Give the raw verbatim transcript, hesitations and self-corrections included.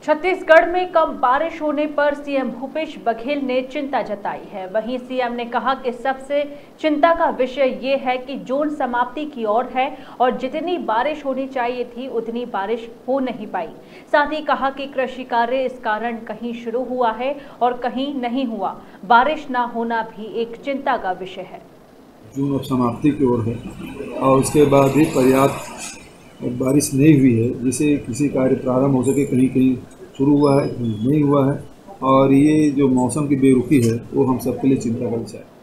छत्तीसगढ़ में कम बारिश होने पर सीएम भूपेश बघेल ने चिंता जताई है। वहीं सीएम ने कहा कि सबसे चिंता का विषय ये है कि जून समाप्ति की ओर है और जितनी बारिश होनी चाहिए थी उतनी बारिश हो नहीं पाई। साथ ही कहा कि कृषि कार्य इस कारण कहीं शुरू हुआ है और कहीं नहीं हुआ। बारिश न होना भी एक चिंता का विषय है। जून अब समाप्ति की ओर है और उसके बाद भी पर्याप्त बारिश नहीं हुई है जिससे किसी कार्य प्रारंभ हो सके। कहीं कहीं शुरू हुआ है, कहीं नहीं हुआ है और ये जो मौसम की बेरुखी है वो हम सबके लिए चिंता का विषय है।